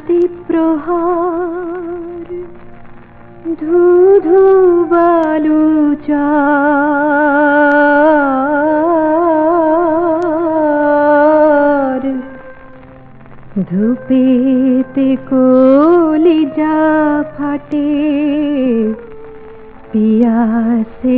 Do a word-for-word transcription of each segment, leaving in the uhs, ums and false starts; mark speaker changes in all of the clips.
Speaker 1: রাতি প্রহর ধু ধু বালু চর ধূপেতে কলিজা ফাটে পিয়াসে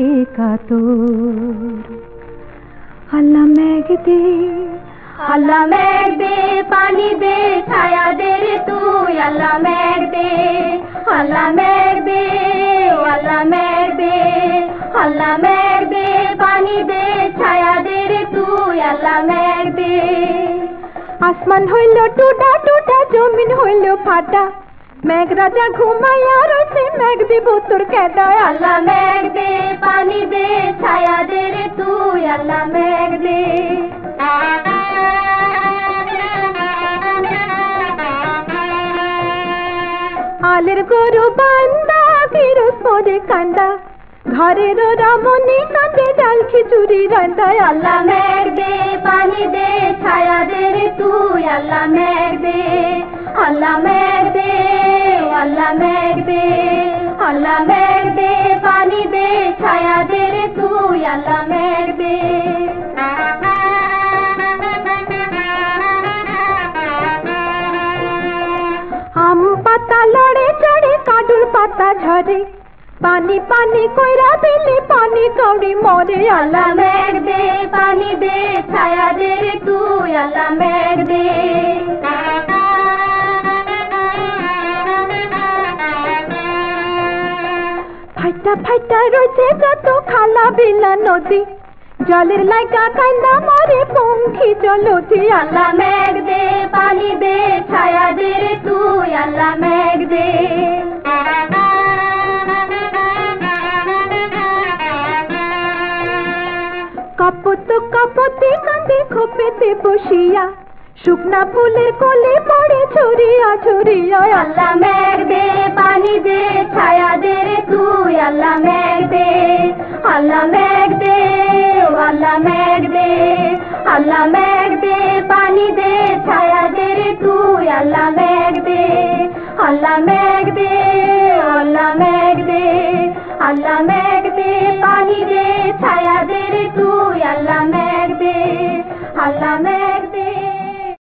Speaker 1: কাতর আল্লাহ মেঘ দে
Speaker 2: আল্লাহ মেঘ দে পানি দে ছায়া দে রে তুই আল্লাহ মেঘ দে আল্লাহ মেঘ দে আল্লাহ মেঘ দে আল্লাহ মেঘ দে পানি দে ছায়া দে রে তুই আল্লাহ মেঘ দে
Speaker 1: আসমান হইল টুটা টুটা জমিন হইল ফাটা মেঘ রাজা ঘুমাইয়া রয়েছে মেঘ দিব তোর কেদায়
Speaker 2: আল্লাহ মেঘ দে পানি দে ছায়া দে রে তুই আল্লাহ মেঘ দে
Speaker 1: আলের গরু বান্দা গিরস পরে কান্দা ঘরের রমণী কাঁদে ডাল খিচুড়ি রান্দায়
Speaker 2: আল্লাহ মেঘ দে পানি দে ছায়া দে রে তুই আল্লাহ মেঘ দে আল্লাহ মেঘ দে আল্লাহ মেঘ দে আল্লাহ মেঘ দে পানি দে ছায়া দে রে তুই আল্লাহ মেঘ দে
Speaker 1: আম পাতা লড়ে চড়ে কাডুর পাতা ঝরে পানি পানি কইরা দিলে পানি কৌড়ি মরে
Speaker 2: আল্লাহ মেঘ দে পানি দে ছায়া দে রে তুই আল্লাহ মেঘ দে
Speaker 1: ফাইটা ফাইটা রয়েছে যত খালা বিলা নদী জলের লাইকা কান্দা মরে পঙ্খী জলধি
Speaker 2: আল্লাহ মেঘ দে পানি দে ছায়া দে রে তুই আল্লাহ মেঘ দে
Speaker 1: কপত কপতে কান্দে খোপেতে বসিয়া শুকনা ফুলের কোলে পড়ে ছড়িয়া ছড়িয়া
Speaker 2: আল্লাহ মেঘ দে পানি দে ছায়া দে রে তুই আল্লাহ মেঘ দে আল্লাহ মেঘ দে আল্লাহ মেঘ দে আল্লাহ মেঘ দে পানি দে ছায়া দে রে তুই আল্লাহ মেঘ দে আল্লাহ মেঘ দে আল্লাহ মেঘ দে আল্লাহ